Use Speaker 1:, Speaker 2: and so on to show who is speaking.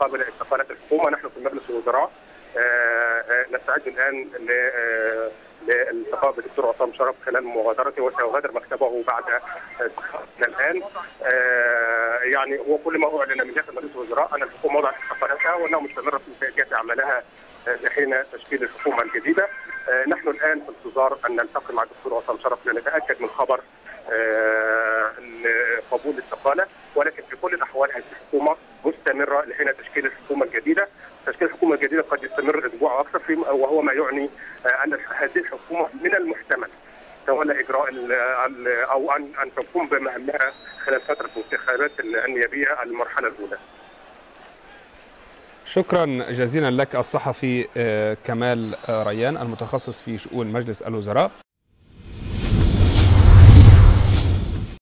Speaker 1: مقابل استقالة الحكومة. نحن في مجلس الوزراء نستعد الآن للالتقاء بالدكتور عصام شرف خلال مغادرته، وسيغادر مكتبه بعد الآن. يعني هو كل ما أعلن من داخل مجلس الوزراء أن الحكومة وضعت استقالتها وأنها مستمرة في إنتاجات أعمالها لحين تشكيل الحكومة الجديدة. نحن الآن في انتظار أن نلتقي مع الدكتور عصام شرف لنتأكد من خبر قبول الاستقالة، ولكن في كل الأحوال هذه الحكومة مستمرة لحين تشكيل الحكومة الجديدة. تشكيل الحكومة الجديدة قد يستمر أسبوع أو أكثر، وهو ما يعني أن هذه الحكومة من المحتمل تولى إجراء أو أن تقوم بمهامها خلال فترة الانتخابات النيابية المرحلة الأولى.
Speaker 2: شكرا جزيلا لك الصحفي كمال ريان المتخصص في شؤون مجلس الوزراء.